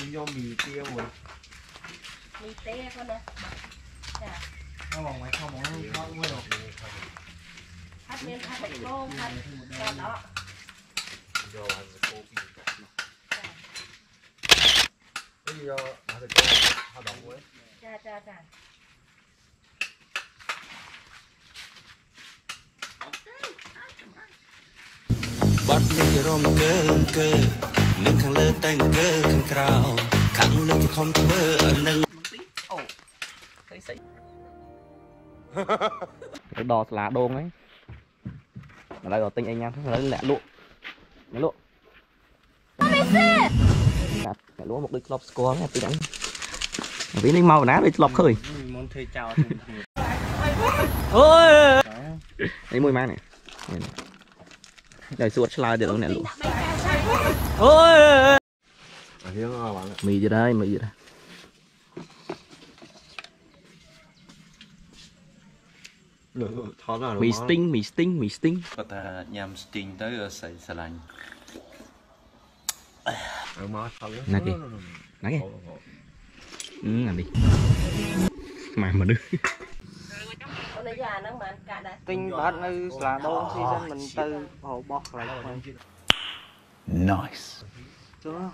vô mì tiêu rồi. Mì tê con nè. Dạ. Nó vòng ngoài không nó không có được. Hạt miên hạt bột tôm hạt còn đó. Vô ăn cô bị cắt. Cái gì vô hạt thịt cô họ động với. Dạ dạ dạ. Bọt đi rôm cơ nâng khang lơ tay cơ khang krao khang lơ không thơ nâng thấy xí đò là đôn ấy ở đây có tinh anh em lấy lẹ lụa lẹ lụa một đôi club score nghe tôi đánh vì nó mau ná đôi club khơi muốn thuê chào ôi đấy mùi mang này rồi suốt slide được nè lụa ôi mì gì đây mì sting có ta nhằm sting tới sợi xà lạnh nè kì làm đi mà đưa tinh bát như là đô thì dân mình từ hồ bọc lại nice chưa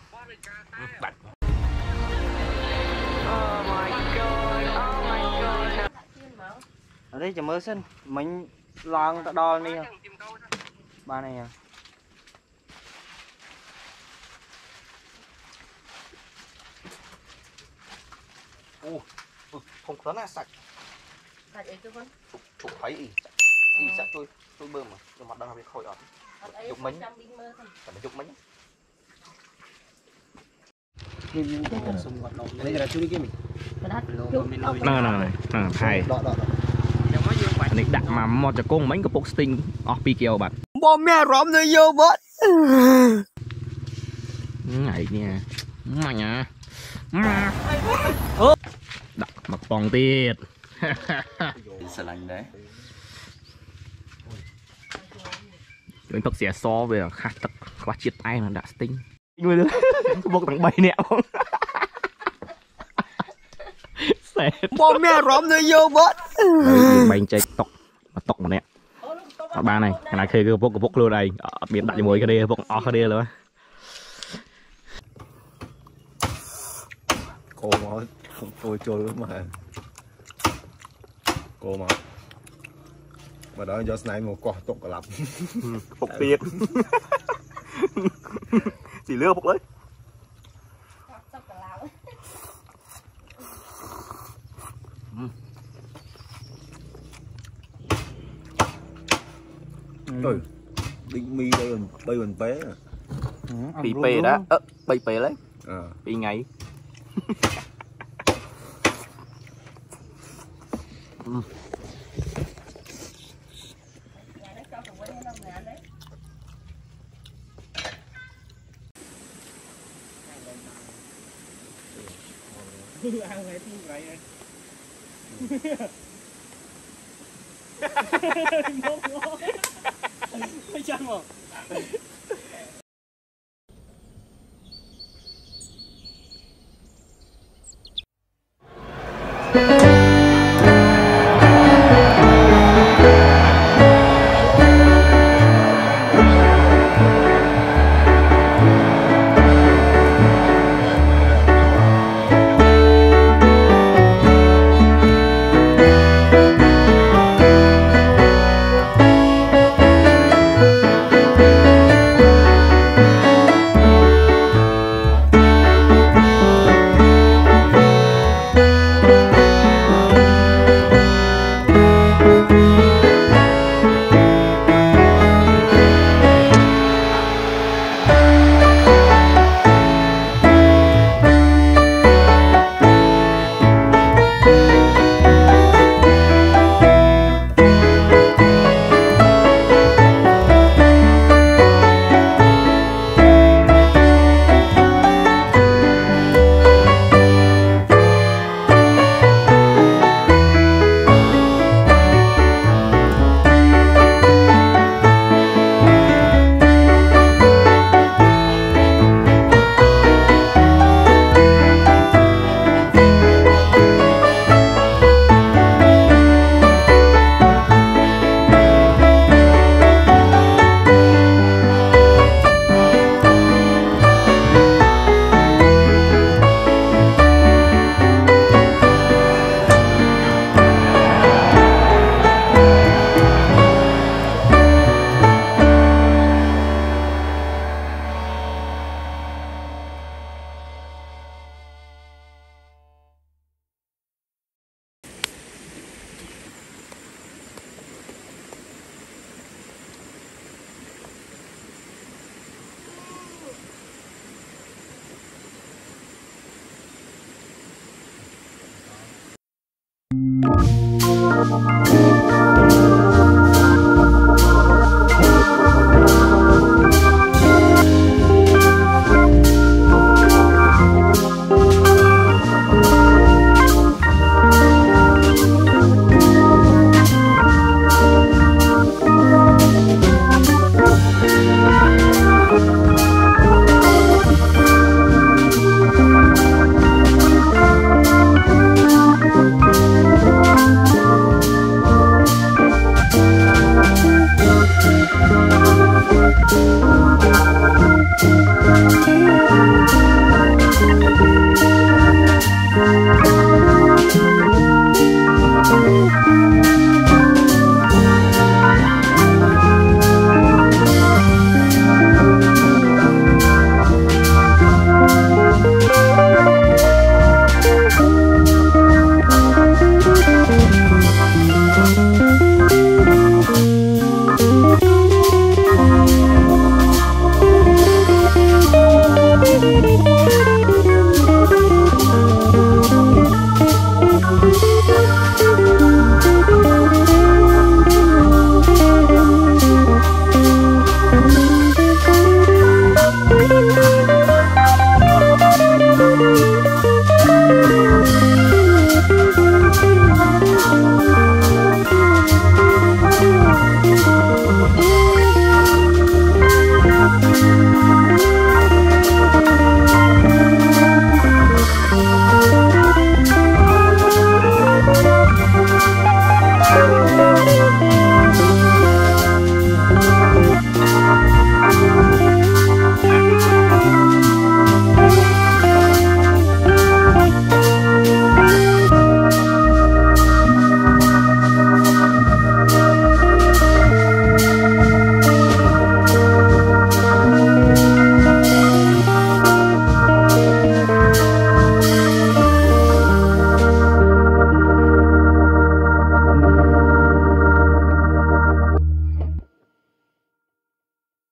ở đây chỉ mới xin mình loan ta đo đi ba này à không có là sạch Sạch ấy chứ con. chụp thấy y sạch tôi bơm mà tôi mặt đang bị khôi ở chụp mình phải chụp mình đây là chú đi kia mình này hay này đặt mà một cho con mấy cái box sting off PKO bạn bom mẹ rõm nơi vô bớt này nha mà nha đặt mặt bòn tiệt xà lạnh đấy mình thật sẽ so về khát tật quá chiết tay là đã sting người nữa buộc thằng bay nẹo bom mẹ rõm nơi vô bớt bay chạy tóc mà nè ba này cái này khi cái bốc luôn đây biến đặt cho mồi cái đây bốc o cái đây luôn cô mà tôi trôi mà cô mà đó cho này một quả tụng cả lắm bốc tiệt chỉ lưa bốc lấy định mi đây còn bé bị pê đó bay pê lấy bị ngày ăn vậy thì vậy ngon ngon. Thấy chăng không?